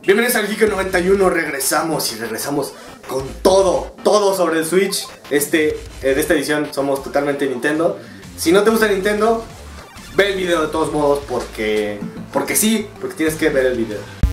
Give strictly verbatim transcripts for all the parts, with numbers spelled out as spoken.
Bienvenidos al Geek noventa y uno, regresamos y regresamos con todo, todo sobre el Switch. Este, eh, de esta edición somos totalmente Nintendo. Si no te gusta Nintendo, ve el video de todos modos porque, porque sí, porque tienes que ver el video.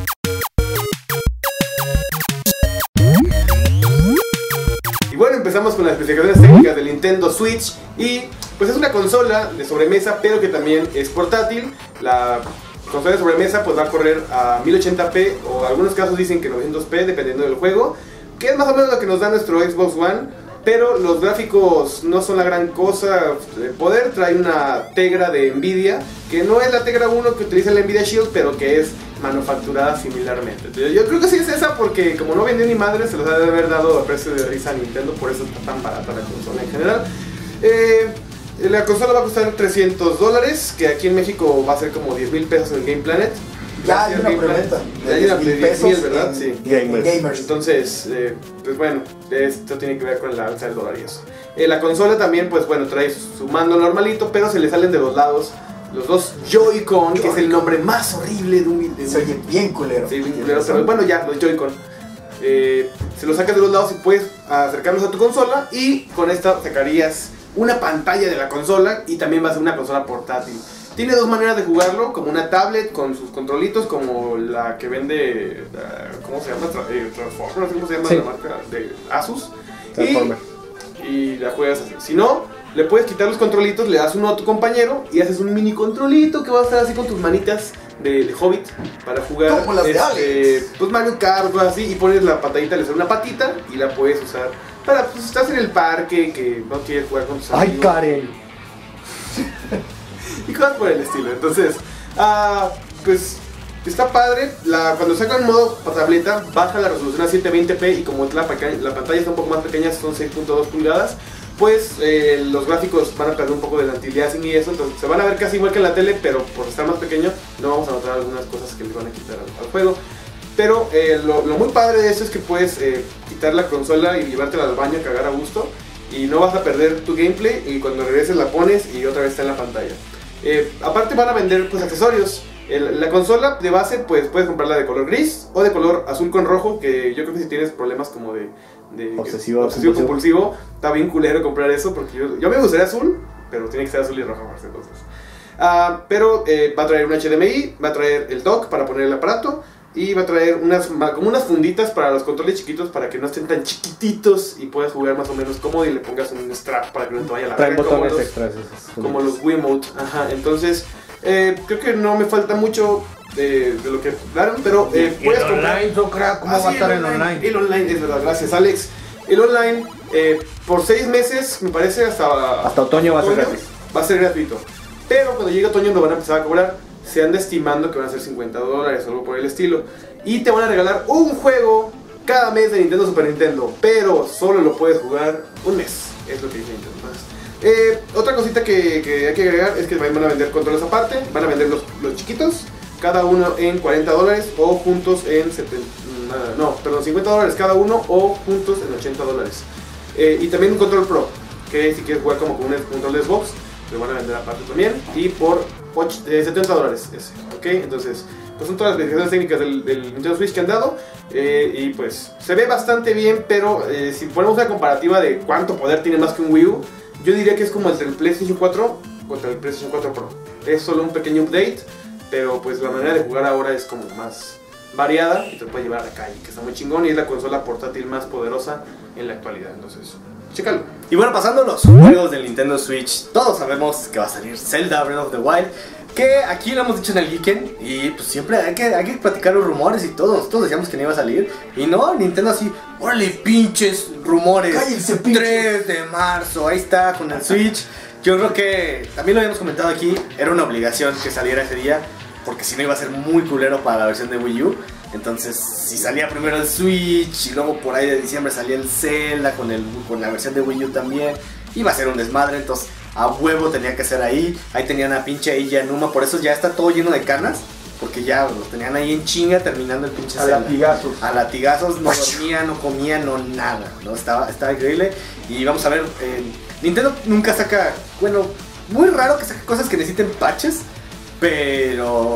Y bueno, empezamos con las especificaciones técnicas del Nintendo Switch. Y pues es una consola de sobremesa, pero que también es portátil. La consola de sobremesa pues va a correr a mil ochenta p o en algunos casos dicen que novecientos p dependiendo del juego, que es más o menos lo que nos da nuestro Xbox One, pero los gráficos no son la gran cosa. El poder trae una Tegra de Nvidia, que no es la Tegra uno que utiliza la Nvidia Shield, pero que es manufacturada similarmente. Entonces, yo creo que sí es esa porque como no vendió ni madre se los ha de haber dado a precio de risa a Nintendo, por eso está tan barata la consola en general. Eh... La consola va a costar trescientos dólares, que aquí en México va a ser como diez mil pesos en el Game Planet. Ya hay una preventa de diez mil, ¿verdad? En, sí. Gamers. Gamers. Entonces, eh, pues bueno, esto tiene que ver con la alza del dólar y eso. Eh, la consola también, pues bueno, trae su mando normalito, pero se le salen de los lados los dos Joy-Con, Joy que es el nombre más horrible de un... De se oye bien culero. Sí, bien culero, pero bueno, ya, los Joy-Con. Eh, se los sacas de los lados y puedes acercarlos a tu consola y con esta sacarías una pantalla de la consola y también va a ser una consola portátil. Tiene dos maneras de jugarlo, como una tablet con sus controlitos, como la que vende, uh, ¿cómo se llama? Tra eh, Transformer, no sé cómo se llama, sí, la marca de Asus. Transformer. Y, y la juegas así. Si no, le puedes quitar los controlitos, le das uno a tu compañero y haces un mini controlito que va a estar así con tus manitas de, de Hobbit para jugar. Como las de Alex. Pues Mario Kart, cosas así, y pones la pantallita, le haces una patita y la puedes usar para, pues estás en el parque que no quieres jugar con tus amigos. ¡Ay, Karen! Y cosas por el estilo. Entonces, uh, pues está padre. La, cuando sacan modo tableta, baja la resolución a setecientos veinte p y como la, la pantalla está un poco más pequeña, son seis punto dos pulgadas, pues eh, los gráficos van a perder un poco del anti-aliasing y eso, entonces se van a ver casi igual que en la tele, pero por estar más pequeño no vamos a notar algunas cosas que le van a quitar al, al juego. Pero eh, lo, lo muy padre de eso es que puedes eh, quitar la consola y llevártela al baño a cagar a gusto y no vas a perder tu gameplay y cuando regreses la pones y otra vez está en la pantalla. Eh, aparte van a vender pues accesorios. El, la consola de base pues puedes comprarla de color gris o de color azul con rojo, que yo creo que si tienes problemas como de, de obsesivo, obsesivo compulsivo, compulsivo, está bien culero comprar eso porque yo, yo me gustaría azul, pero tiene que ser azul y rojo entonces. Uh, pero eh, va a traer un H D M I, va a traer el dock para poner el aparato y va a traer unas, como unas funditas para los controles chiquitos para que no estén tan chiquititos y puedas jugar más o menos cómodo y le pongas un strap para que no te vaya a la traen botones como extras esos, como los Wiimote. Ajá, entonces eh, creo que no me falta mucho de, de lo que hablaron, pero eh, puedes el comprar. online, ¿cómo ah, va sí, a estar el online? online? El online, es verdad, gracias Alex. El online eh, por seis meses, me parece, hasta, hasta otoño, va a ser gratis. Va a ser gratuito, pero cuando llegue otoño lo van a empezar a cobrar. Se anda estimando que van a ser cincuenta dólares o algo por el estilo. Y te van a regalar un juego cada mes de Nintendo Super Nintendo, pero solo lo puedes jugar un mes. Es lo que dice Nintendo. Eh, otra cosita que, que hay que agregar es que van a vender controles aparte. Van a vender los, los chiquitos, cada uno en cuarenta dólares o juntos en setenta, no, perdón, cincuenta dólares cada uno o juntos en ochenta dólares. Eh, y también un control pro, que si quieres jugar como con un control de Xbox, lo van a vender aparte también. Y por setenta dólares ese, ok, entonces pues son todas las especificaciones técnicas del, del Nintendo Switch que han dado eh, y pues se ve bastante bien, pero eh, si ponemos una comparativa de cuánto poder tiene más que un Wii U, yo diría que es como entre el PlayStation cuatro contra el PlayStation cuatro Pro. Es solo un pequeño update, pero pues la manera de jugar ahora es como más variada y te puede llevar a la calle, que está muy chingón y es la consola portátil más poderosa en la actualidad, entonces chécalo. Y bueno, pasando los juegos del Nintendo Switch, todos sabemos que va a salir Zelda Breath of the Wild, que aquí lo hemos dicho en el Geeken y pues siempre hay que, hay que platicar los rumores y todos, todos decíamos que no iba a salir y no, Nintendo así, órale pinches rumores, cállense pinches, tres de marzo, ahí está con el Switch. Yo creo que también lo habíamos comentado aquí, era una obligación que saliera ese día porque si no iba a ser muy culero para la versión de Wii U. Entonces, si salía primero el Switch y luego por ahí de diciembre salía el Zelda con, el, con la versión de Wii U también, iba a ser un desmadre, entonces a huevo tenía que ser ahí. Ahí tenían a pinche Eiji Aonuma, por eso ya está todo lleno de canas, porque ya los tenían ahí en chinga terminando el pinche Zelda. A latigazos. A latigazos, no dormía, no comía, no nada, ¿no? Estaba, estaba increíble. Y vamos a ver, eh, Nintendo nunca saca, bueno, muy raro que saque cosas que necesiten patches, pero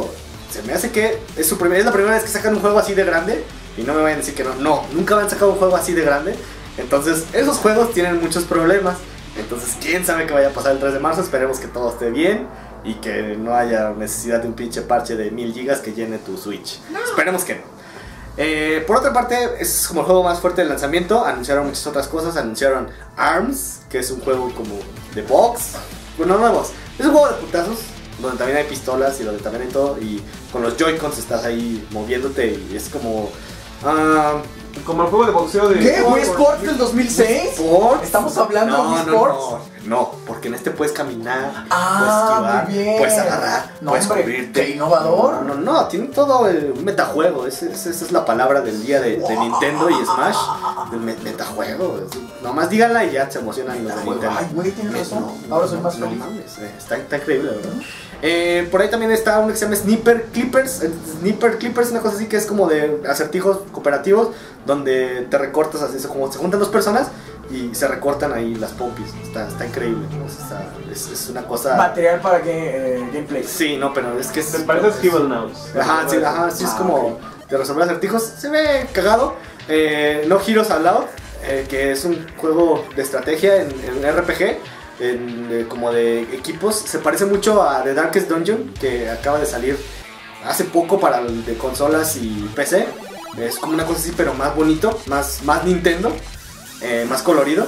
se me hace que es, su primer, es la primera vez que sacan un juego así de grande. Y no me vayan a decir que no, no, nunca han sacado un juego así de grande. Entonces, esos juegos tienen muchos problemas. Entonces, quién sabe qué vaya a pasar el tres de marzo. Esperemos que todo esté bien y que no haya necesidad de un pinche parche de mil gigas que llene tu Switch. No. Esperemos que no. Eh, por otra parte, es como el juego más fuerte del lanzamiento. Anunciaron muchas otras cosas. Anunciaron ARMS, que es un juego como de box. Bueno, no nuevos. Es un juego de putazos, donde también hay pistolas y donde también hay todo. Y con los Joy-Cons estás ahí moviéndote y es como... Uh, como el juego de boxeo de... ¿Qué? ¿Wii Sports del dos mil seis? ¿Sports? ¿Estamos hablando no, de Wii no, Sports? No, no, porque en este puedes caminar, ah, puedes esquivar, muy bien. puedes agarrar, no, puedes hombre, cubrirte. ¡qué innovador! No, no, no, tiene todo el metajuego. Esa es, es, es la palabra del día de, de Nintendo y Smash. El me, metajuego. Es, nomás díganla y ya se emocionan los de Nintendo. Ay, güey, tienes razón. No, ahora soy más no, feliz. No mames, eh, está, está increíble, ¿verdad? Eh, por ahí también está uno que se llama Sniper Clippers. eh, Sniper Clippers, una cosa así que es como de acertijos cooperativos donde te recortas así, como se juntan dos personas y se recortan ahí las pompis. Está, está increíble, ¿no? O sea, es, es una cosa... Material para que, eh, gameplay. Sí, no, pero es que es... Me parece Skibble Now. Ajá, sí, ajá, sí, es Ah, como okay. de resolver acertijos. Se ve cagado. eh, No Heroes Allowed, eh, que es un juego de estrategia en, en R P G, en, eh, como de equipos. Se parece mucho a The Darkest Dungeon, que acaba de salir hace poco para el de consolas y P C. Es como una cosa así, pero más bonito, más, más Nintendo, eh, más colorido.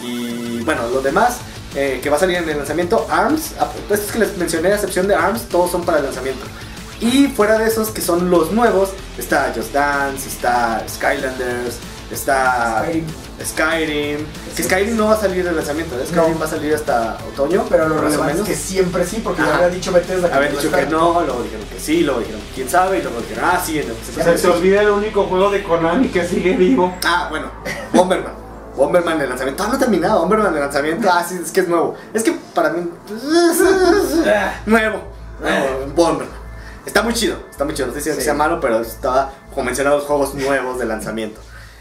Y bueno, los demás eh, que va a salir en el lanzamiento, ARMS, estos que les mencioné, a excepción de ARMS, todos son para el lanzamiento. Y fuera de esos que son los nuevos, está Just Dance, está Skylanders, está Skyrim. Skyrim. Que Skyrim no va a salir del lanzamiento, ¿eh? Skyrim No. va a salir hasta otoño. Pero lo más o relevante es menos. que siempre sí, porque ya Ajá. había dicho Bethesda que Habían no dicho está. que no, luego dijeron que sí, luego dijeron quién sabe, y luego dijeron ah, sí. Se, se, se olvida el único juego de Konami que sigue vivo. Ah, bueno, Bomberman. Bomberman de lanzamiento. Ah, no ha terminado. Bomberman de lanzamiento. Ah, sí, es que es nuevo. Es que para mí. Nuevo. Nuevo. Bomberman. Está muy chido. Está muy chido. No sé si Sí. sea malo, pero estaba como mencionado los juegos nuevos de lanzamiento.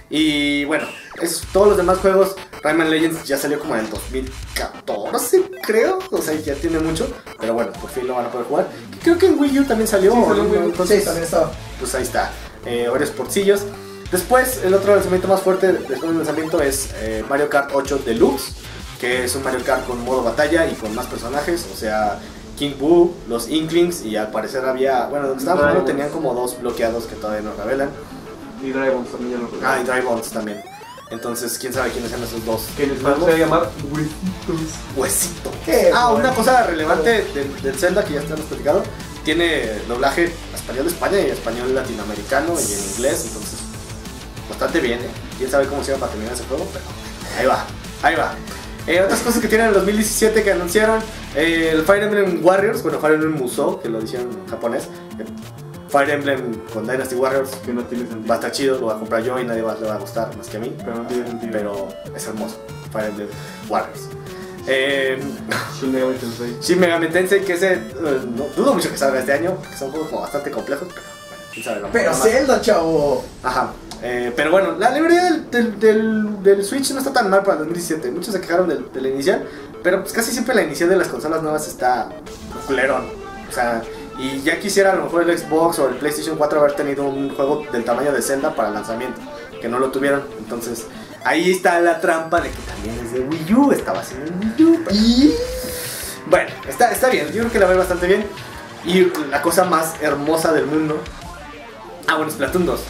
Y bueno, es, todos los demás juegos. Rayman Legends ya salió como en el dos mil catorce, creo. O sea, ya tiene mucho. Pero bueno, por fin lo van a poder jugar. Creo que en Wii U también salió. Sí, salió en ¿no? Wii U. Entonces, Sí, también estaba. pues ahí está, eh, varios porcillos. Después, el otro lanzamiento más fuerte después del lanzamiento es eh, Mario Kart ocho Deluxe, que es un Mario Kart con modo batalla y con más personajes, o sea, King Boo, los Inklings, y al parecer había, bueno, donde estaban jugando Dragons. tenían como dos bloqueados que todavía no revelan. Y Dragons también ya lo recuerdo. Ah, y Dry Bones también. Entonces, quién sabe quiénes sean esos dos. Que les va juegos. a llamar Huesitos. Huesito. Qué Ah, bueno. una cosa relevante del, del Zelda que ya estamos platicado. Tiene doblaje a español de España y a español latinoamericano y en inglés, entonces bastante bien, ¿eh? Quién sabe cómo se llama para terminar ese juego, pero ahí va, ahí va. Eh, otras cosas que tienen en el dos mil diecisiete que anunciaron, eh, el Fire Emblem Warriors, bueno, Fire Emblem Musou, que lo dijeron en japonés. eh, Fire Emblem con Dynasty Warriors Que no tiene sentido. va a estar chido, lo voy a comprar yo y nadie más le va a gustar más que a mí, Pero no tiene sentido. pero es hermoso. Fire Emblem Warriors. Eh, Shin Megami Tensei. Shin Megami Tensei, que ese, eh, no, dudo mucho que salga este año, porque son juegos como bastante complejos, pero bueno, quién sabe. a lo mejor Pero más. Zelda, chavo. Ajá. Eh, pero bueno, la librería del, del, del, del Switch no está tan mal para el dos mil diecisiete. Muchos se quejaron del- de la inicial, pero pues casi siempre la inicial de las consolas nuevas está culerón. O sea, y ya quisiera a lo mejor el Xbox o el PlayStation cuatro haber tenido un juego del tamaño de Zelda para el lanzamiento, que no lo tuvieron. Entonces, ahí está la trampa de que también es de Wii U, estaba haciendo en Wii U. Pero... Y Bueno, está, está bien, yo creo que la ve bastante bien. Y la cosa más hermosa del mundo. Ah, bueno, Splatoon dos.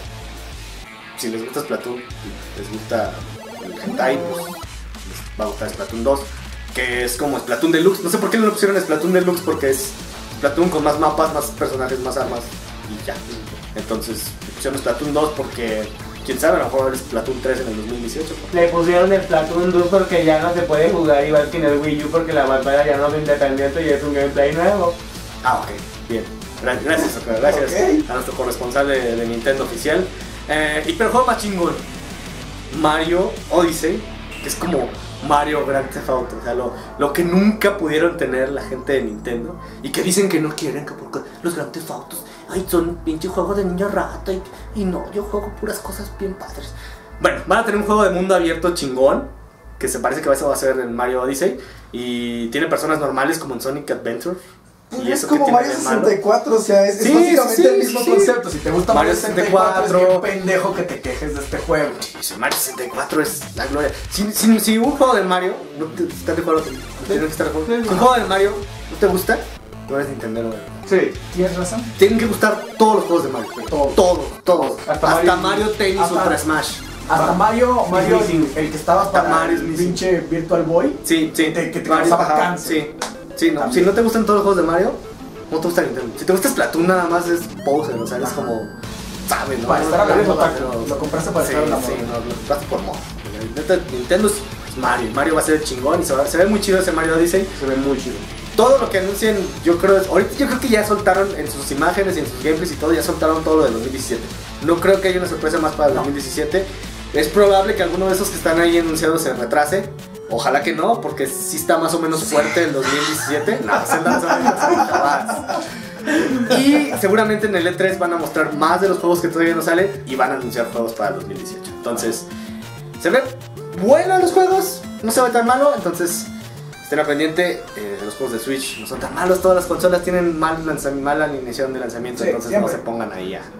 Si les gusta Splatoon y les gusta el hentai, pues les va a gustar Splatoon dos. Que es como Splatoon Deluxe. No sé por qué no lo pusieron Splatoon Deluxe, porque es Splatoon con más mapas, más personajes, más armas y ya. Entonces pusieron Splatoon dos porque, quién sabe, a lo mejor va a haber Splatoon tres en el dos mil dieciocho. Le pusieron el Splatoon dos porque ya no se puede jugar igual que en el Wii U porque la batalla ya no es independiente y es un gameplay nuevo. Ah, ok, bien. Gra- Gracias, Oscar, gracias Ok. a nuestro corresponsal de, de Nintendo oficial. Eh, y pero el juego más chingón, Mario Odyssey, que es como Mario Grand Theft Auto, o sea, lo, lo que nunca pudieron tener la gente de Nintendo y que dicen que no quieren, que porque los Grand Theft Autos, ay, son pinche juegos de niño rata y, y no, yo juego puras cosas bien padres. Bueno, van a tener un juego de mundo abierto chingón, que se parece que eso va a ser en Mario Odyssey, y tiene personas normales como en Sonic Adventure, Y Es eso como que Mario tiene de malo. sesenta y cuatro, o sea, es, es Sí, básicamente sí, el mismo sí. concepto. Si te gusta Mario Mario sesenta y cuatro, sesenta y cuatro, es bien pendejo que te quejes de este juego. Sí, Mario sesenta y cuatro es la gloria. Si, si, si un juego de Mario, no te, ¿estás de acuerdo? Tienes que estar de acuerdo. Si un juego de Mario no te gusta, no eres Nintendo. ¿Verdad? Sí. ¿Tienes razón? Tienen que gustar todos los juegos de Mario. Todos. Todos, todos. Hasta Hasta, Mario- Mario Tennis hasta- Ultra Smash. Hasta Mario, Mario Missing. el que estabas Hasta para Mario el Missing. pinche Virtual Boy. Sí, sí. Que te- que te Mario, causaba ajá, cáncer. Sí, sí, no. También. Si no te gustan todos los juegos de Mario, no te gusta Nintendo. Si te gusta Splatoon nada más es poser, o sea, es Ajá. como, ¿sabes? ¿no? Para No, estar a la no, moda, pero- lo compraste para sí, estar a la sí, moda. no, lo compraste por moda. Neta, Nintendo es es Mario. Mario va a ser el chingón y se, va- se ve muy chido ese Mario Odyssey. Se ve muy chido. Todo lo que anuncien, yo creo, es- ahorita yo creo que ya soltaron en sus imágenes y en sus gameplays y todo, ya soltaron todo lo del dos mil diecisiete. No creo que haya una sorpresa más para el dos mil diecisiete. Es probable que alguno de esos que están ahí anunciados se retrase. Ojalá que no, porque sí está más o menos fuerte el dos mil diecisiete. No, Zelda no se va a retrasar jamás. Y seguramente en el E tres van a mostrar más de los juegos que todavía no salen y van a anunciar juegos para el dos mil dieciocho. Entonces, se ven buenos los juegos, no se ve tan malo, entonces estén al pendiente. Eh, los juegos de Switch no son tan malos, todas las consolas tienen mal lanza- mala alineación de lanzamiento, Sí, entonces siempre. no se pongan ahí a...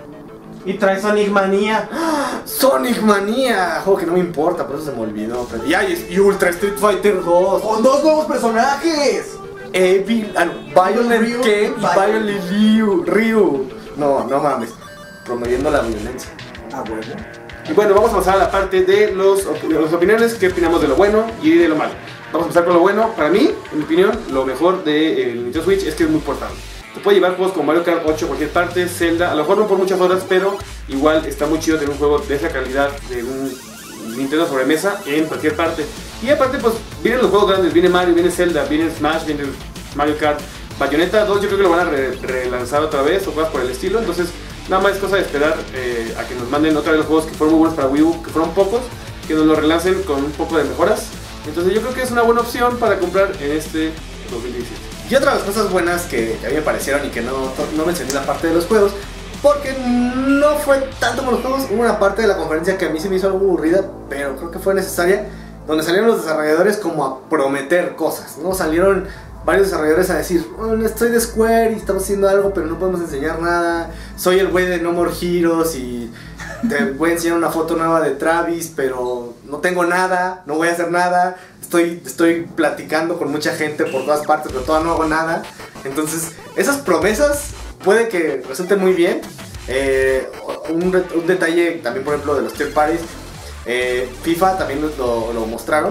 Y trae Sonic Manía. Sonic Mania, juego que no me importa, por eso se me olvidó. Pero... Y, ay, es- y Ultra Street Fighter dos, ¡Con dos nuevos personajes! Evil, ah, no, Violent Ryu, Ken y Violent- Violent Ryu, Ryu. No, no mames, promoviendo la violencia. Ah, bueno. Y bueno, vamos a pasar a la parte de los, op- de las opiniones, qué opinamos de lo bueno y de lo malo. Vamos a empezar con lo bueno. Para mí, en mi opinión, lo mejor del Nintendo Switch es que es muy portable. Te puede llevar juegos como Mario Kart ocho a cualquier parte, Zelda, a lo mejor no por muchas horas, pero igual está muy chido tener un juego de esa calidad de un Nintendo sobremesa en cualquier parte. Y aparte, pues vienen los juegos grandes, viene Mario, viene Zelda, viene Smash, viene Mario Kart. Bayonetta dos yo creo que lo van a re- relanzar otra vez o cosas por el estilo, entonces nada más es cosa de esperar eh, a que nos manden otra vez los juegos que fueron muy buenos para Wii U, que fueron pocos, que nos los relancen con un poco de mejoras. Entonces yo creo que es una buena opción para comprar en este dos mil diecisiete. Y otra de las cosas buenas que a mí me parecieron y que no, no mencioné la parte de los juegos, porque no fue tanto como los juegos, hubo una parte de la conferencia que a mí se me hizo algo aburrida, pero creo que fue necesaria, donde salieron los desarrolladores como a prometer cosas, ¿no? Salieron varios desarrolladores a decir, bueno, estoy de Square y estamos haciendo algo, pero no podemos enseñar nada, soy el güey de No More Heroes y te voy a enseñar una foto nueva de Travis, pero no tengo nada, no voy a hacer nada, estoy, estoy platicando con mucha gente por todas partes, pero todavía no hago nada. Entonces, esas promesas puede que resulten muy bien. Eh, un, re- un detalle también, por ejemplo, de los third parties, eh, FIFA también nos lo, lo mostraron,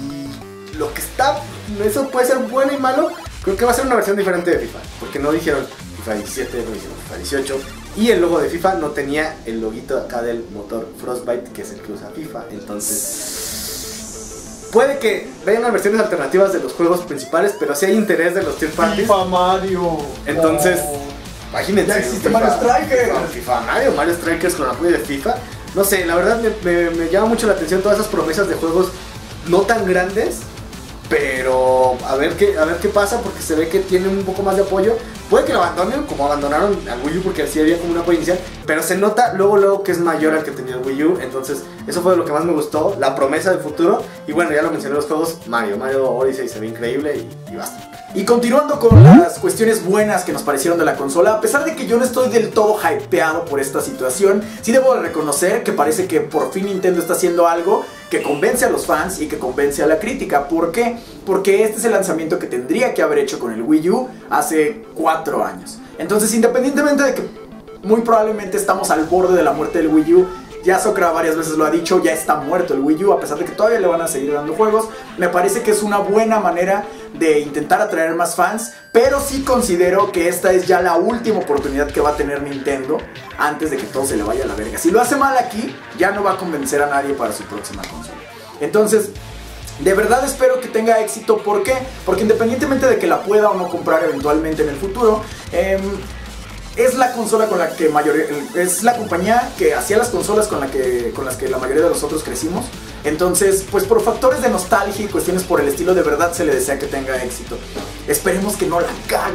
y lo que está, eso puede ser bueno y malo, creo que va a ser una versión diferente de FIFA, porque no dijeron FIFA diecisiete, no dijeron FIFA dieciocho, y el logo de FIFA no tenía el loguito acá del motor Frostbite, que es el que usa FIFA. Entonces puede que vengan versiones alternativas de los juegos principales, pero si hay interés de los third parties, FIFA Mario. entonces imagínense. Ya existe FIFA- Mario Strikers. FIFA, FIFA Mario, Mario Strikers con apoyo de FIFA. No sé, la verdad me, me- me llama mucho la atención todas esas promesas de juegos no tan grandes, pero a ver qué, a ver qué pasa, porque se ve que tienen un poco más de apoyo. Puede que lo abandonen, como abandonaron al Wii U, porque así había como un apoyo inicial, pero se nota luego luego que es mayor al que tenía el Wii U. Entonces eso fue lo que más me gustó, la promesa del futuro. Y bueno, ya lo mencioné los juegos, Mario, Mario Odyssey se ve increíble y, y basta. Y continuando con las cuestiones buenas que nos parecieron de la consola, a pesar de que yo no estoy del todo hypeado por esta situación, sí debo de reconocer que parece que por fin Nintendo está haciendo algo que convence a los fans y que convence a la crítica. ¿Por qué? Porque este es el lanzamiento que tendría que haber hecho con el Wii U hace cuatro años. Entonces, independientemente de que muy probablemente estamos al borde de la muerte del Wii U, ya Sokra varias veces lo ha dicho, ya está muerto el Wii U, a pesar de que todavía le van a seguir dando juegos. Me parece que es una buena manera de intentar atraer más fans, pero sí considero que esta es ya la última oportunidad que va a tener Nintendo antes de que todo se le vaya a la verga. Si lo hace mal aquí, ya no va a convencer a nadie para su próxima consola. Entonces, de verdad espero que tenga éxito. ¿Por qué? Porque independientemente de que la pueda o no comprar eventualmente en el futuro, eh, es la consola con la que mayor, es la compañía que hacía las consolas con, la que, con las que la mayoría de nosotros crecimos. Entonces, pues por factores de nostalgia y cuestiones por el estilo, de verdad se le desea que tenga éxito. Esperemos que no la cagues, Nintendo.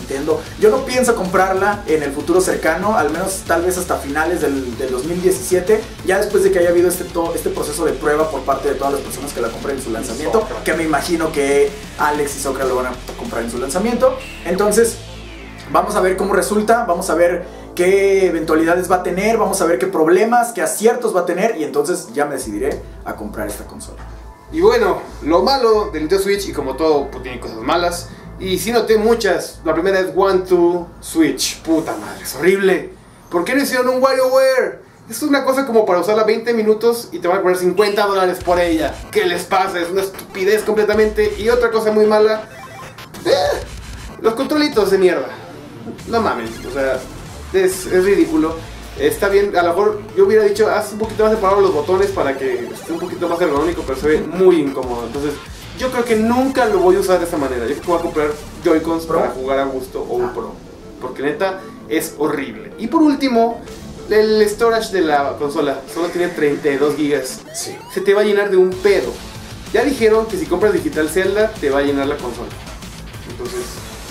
Nintendo. Yo no pienso comprarla en el futuro cercano, al menos tal vez hasta finales del, del dos mil diecisiete, ya después de que haya habido este, todo, este proceso de prueba por parte de todas las personas que la compren en su lanzamiento, que me imagino que Alex y Socra lo van a comprar en su lanzamiento. Entonces, vamos a ver cómo resulta, vamos a ver qué eventualidades va a tener, vamos a ver qué problemas, qué aciertos va a tener, y entonces ya me decidiré a comprar esta consola. Y bueno, lo malo del Nintendo Switch, y como todo, pues, tiene cosas malas. Y sí noté muchas. La primera es One to Switch. Puta madre, es horrible. ¿Por qué no hicieron un WarioWare? Es una cosa como para usarla veinte minutos y te van a poner cincuenta dólares por ella. ¿Qué les pasa? Es una estupidez completamente. Y otra cosa muy mala, eh, los controlitos de mierda. No mames, o sea, es, es ridículo. Está bien, a lo mejor yo hubiera dicho, haz un poquito más separado los botones para que esté un poquito más ergonómico, pero se ve muy incómodo. Entonces, yo creo que nunca lo voy a usar de esa manera. Yo creo que voy a comprar Joy-Cons para jugar a gusto o un Pro. Porque neta, es horrible. Y por último, el storage de la consola solo tiene treinta y dos gigas. Sí. Se te va a llenar de un pedo. Ya dijeron que si compras Digital Zelda, te va a llenar la consola. Entonces,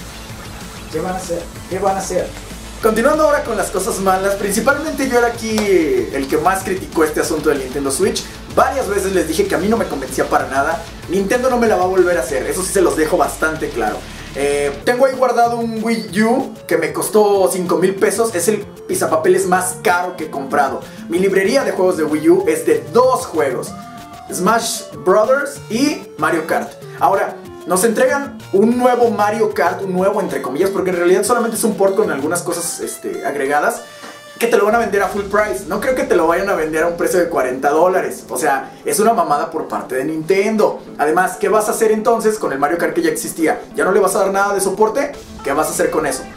¿qué van a hacer? ¿Qué van a hacer? Continuando ahora con las cosas malas, principalmente yo era aquí el que más criticó este asunto del Nintendo Switch. Varias veces les dije que a mí no me convencía para nada. Nintendo no me la va a volver a hacer, eso sí se los dejo bastante claro. Eh, tengo ahí guardado un Wii U que me costó cinco mil pesos. Es el pisapapeles más caro que he comprado. Mi librería de juegos de Wii U es de dos juegos: Smash Brothers y Mario Kart. Ahora, nos entregan un nuevo Mario Kart, un nuevo entre comillas, porque en realidad solamente es un port con algunas cosas este, agregadas, que te lo van a vender a full price. No creo que te lo vayan a vender a un precio de cuarenta dólares. O sea, es una mamada por parte de Nintendo. Además, ¿qué vas a hacer entonces con el Mario Kart que ya existía? ¿Ya no le vas a dar nada de soporte? ¿Qué vas a hacer con eso?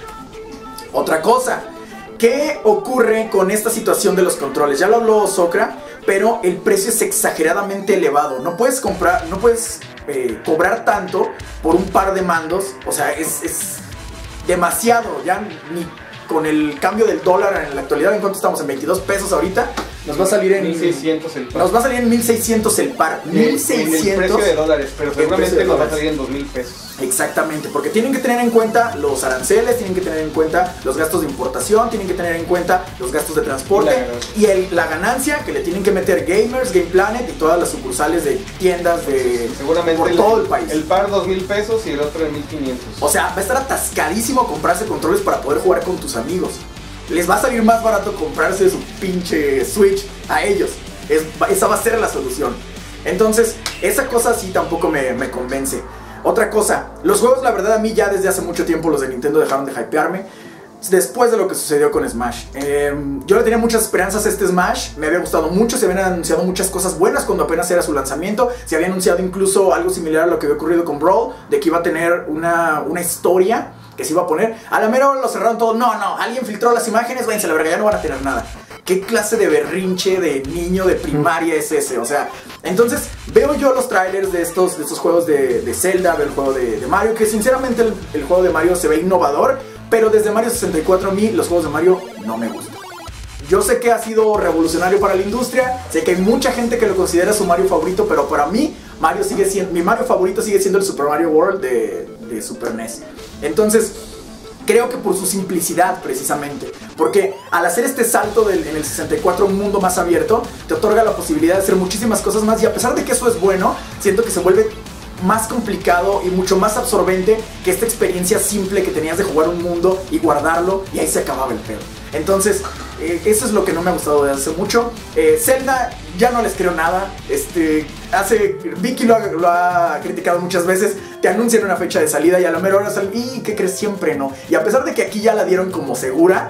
Otra cosa, ¿qué ocurre con esta situación de los controles? Ya lo habló Socra, pero el precio es exageradamente elevado. No puedes comprar, no puedes eh, cobrar tanto por un par de mandos. O sea, es, es demasiado. Ya ni con el cambio del dólar en la actualidad, ¿en cuánto estamos? En veintidós pesos ahorita. Nos va a salir en mil seiscientos el par. Nos va a salir en mil seiscientos el par. mil seiscientos. En el precio de dólares, pero seguramente nos va a salir en dos mil pesos. Exactamente, porque tienen que tener en cuenta los aranceles, tienen que tener en cuenta los gastos de importación, tienen que tener en cuenta los gastos de transporte y, la y el, la ganancia que le tienen que meter Gamers, Game Planet y todas las sucursales de tiendas de seguramente por el, todo el país. El par dos mil pesos y el otro en mil quinientos. O sea, va a estar atascadísimo comprarse controles para poder jugar con tus amigos. Les va a salir más barato comprarse su pinche Switch a ellos. Es, esa va a ser la solución. Entonces, esa cosa sí tampoco me, me convence. Otra cosa, los juegos, la verdad, a mí ya desde hace mucho tiempo los de Nintendo dejaron de hypearme. Después de lo que sucedió con Smash. Eh, yo le tenía muchas esperanzas a este Smash. Me había gustado mucho, se habían anunciado muchas cosas buenas cuando apenas era su lanzamiento. Se había anunciado incluso algo similar a lo que había ocurrido con Brawl, de que iba a tener una, una historia que se iba a poner. A la mera hora lo cerraron todo. No, no, alguien filtró las imágenes, váyanse a la verga, ya no van a tener nada. ¿Qué clase de berrinche de niño de primaria es ese? O sea, entonces veo yo los trailers de estos, de estos juegos de, de Zelda, veo el juego de, de Mario, que sinceramente el, el juego de Mario se ve innovador, pero desde Mario sesenta y cuatro a mí los juegos de Mario no me gustan. Yo sé que ha sido revolucionario para la industria, sé que hay mucha gente que lo considera su Mario favorito, pero para mí Mario sigue siendo, mi Mario favorito sigue siendo el Super Mario World de, de Super N E S. Entonces, creo que por su simplicidad precisamente, porque al hacer este salto del, en el sesenta y cuatro un mundo más abierto, te otorga la posibilidad de hacer muchísimas cosas más, y a pesar de que eso es bueno, siento que se vuelve más complicado y mucho más absorbente que esta experiencia simple que tenías de jugar un mundo y guardarlo, y ahí se acababa el pedo. Entonces, eh, eso es lo que no me ha gustado desde hace mucho. eh, Zelda, ya no les creo nada. Este, hace, Vicky lo ha, lo ha criticado muchas veces. Te anuncian una fecha de salida y a la mera hora salen, y ¿qué crees? Siempre no. Y a pesar de que aquí ya la dieron como segura,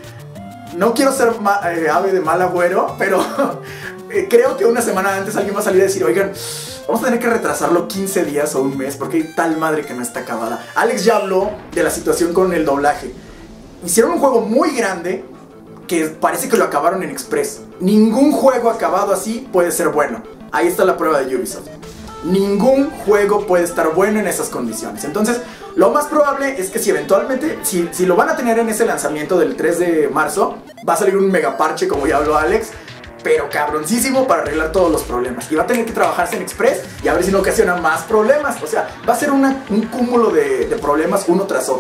no quiero ser ma, eh, ave de mal agüero, pero eh, creo que una semana antes alguien va a salir a decir, oigan, vamos a tener que retrasarlo quince días o un mes porque hay tal madre que no está acabada. Alex ya habló de la situación con el doblaje. Hicieron un juego muy grande que parece que lo acabaron en Express. Ningún juego acabado así puede ser bueno. Ahí está la prueba de Ubisoft. Ningún juego puede estar bueno en esas condiciones. Entonces, lo más probable es que si eventualmente, si, si lo van a tener en ese lanzamiento del tres de marzo, va a salir un mega parche, como ya habló Alex, pero cabroncísimo para arreglar todos los problemas. Y va a tener que trabajarse en Express y a ver si no ocasiona más problemas. O sea, va a ser una, un cúmulo de, de problemas uno tras otro.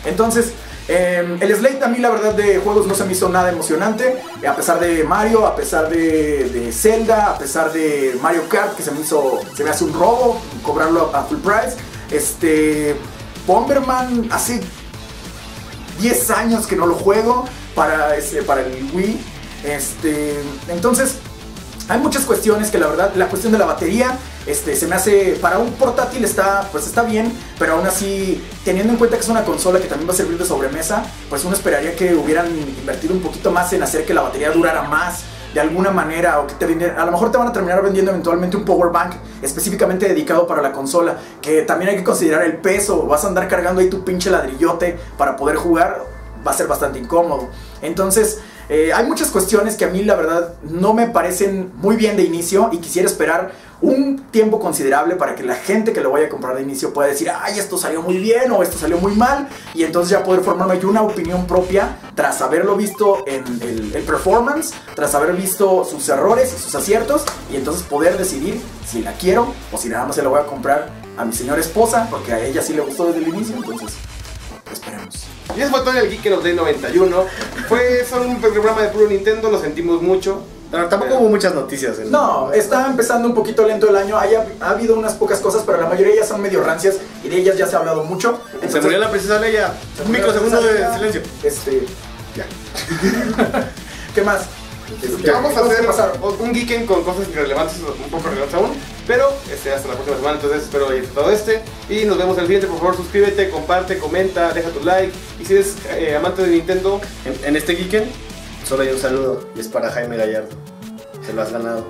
Entonces, eh, el slate a mí la verdad de juegos no se me hizo nada emocionante, eh, a pesar de Mario, a pesar de, de Zelda, a pesar de Mario Kart, que se me hizo, se me hace un robo cobrarlo a full price. Este, Bomberman hace diez años que no lo juego para, este, para el Wii. Este, entonces, hay muchas cuestiones que la verdad, la cuestión de la batería, este, se me hace, para un portátil está, pues está bien, pero aún así, teniendo en cuenta que es una consola que también va a servir de sobremesa, pues uno esperaría que hubieran invertido un poquito más en hacer que la batería durara más, de alguna manera, o que te vendieran, a lo mejor te van a terminar vendiendo eventualmente un power bank específicamente dedicado para la consola, que también hay que considerar el peso, vas a andar cargando ahí tu pinche ladrillote para poder jugar, va a ser bastante incómodo. Entonces, Eh, hay muchas cuestiones que a mí la verdad no me parecen muy bien de inicio y quisiera esperar un tiempo considerable para que la gente que lo vaya a comprar de inicio pueda decir, ay, esto salió muy bien o esto salió muy mal, y entonces ya poder formarme yo una opinión propia tras haberlo visto en el, el performance, tras haber visto sus errores y sus aciertos, y entonces poder decidir si la quiero o si nada más se la voy a comprar a mi señora esposa, porque a ella sí le gustó desde el inicio. Entonces esperemos. Y eso fue todo en el Geek of Day noventa y uno. Fue solo un programa de puro Nintendo, lo sentimos mucho. Pero tampoco Pero- hubo muchas noticias. En No, está empezando un poquito lento el año. Haya, ha habido unas pocas cosas, pero la mayoría ya son medio rancias y de ellas ya se ha hablado mucho. Se Entonces, murió la princesa Leia. se Un murió la microsegundo de princesa Leia. silencio. Este, Ya. ¿qué más? Ya vamos a hacer pasar. un Geeken con cosas irrelevantes, un poco relevantes aún. Pero este, hasta la próxima semana, entonces espero hayan disfrutado este. Y nos vemos el siguiente. Por favor, suscríbete, comparte, comenta, deja tu like. Y si eres eh, amante de Nintendo, En, en este Geeken solo hay un saludo y es para Jaime Gallardo. Se lo has ganado.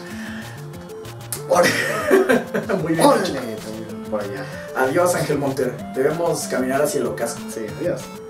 Muy bien. Órale, por allá. Adiós, Ángel Monter. Debemos caminar hacia el ocaso. Sí, adiós.